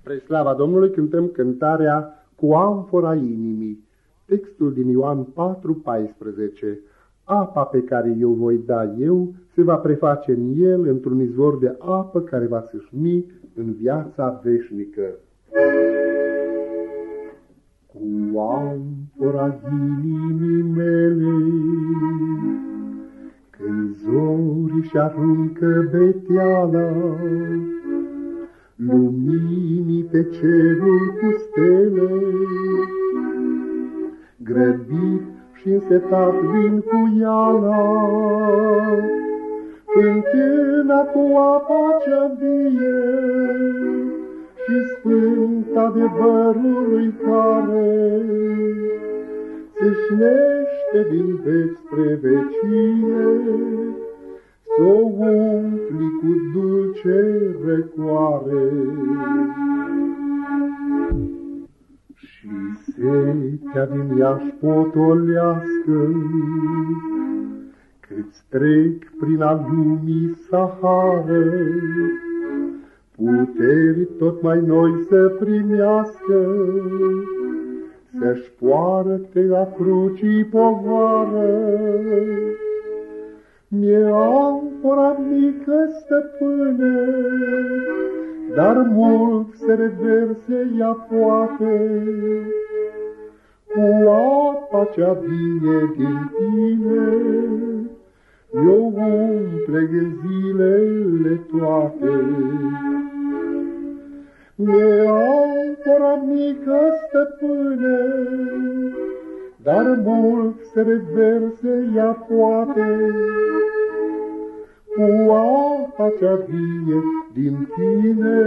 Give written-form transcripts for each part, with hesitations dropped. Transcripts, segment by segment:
Spre slava Domnului cântăm cântarea Cu amfora inimii. Textul din Ioan 4,14. Apa pe care eu voi da eu se va preface în el într-un izvor de apă care va țâșni în viața veșnică. Cu amfora inimii mele, când zorii-şi aruncă beteala, luminii pe cerul cu stele, grăbit şi-nsetat vin cu iala, Fântâna cu apa cea vie și sfânt-a Adevărului care ţâșneşte din veci spre vecie, s-o umpli cu dulce răcoare. Și setea din ea-și potolescă, cât trec prin a lumii Sahară, puteri tot mai noi să primească, să-și poarte a crucii povară. Mi-e amfora mică, stăpâne, dar mult se reverse ea poate, cu apa cea vine din tine, eu umple în zilele toate. Mi-e amfora mică, stăpâne, dar mult se reverse ea poate, cu apa cea vie din tine,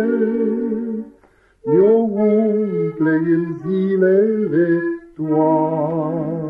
eu umple în zilele toate.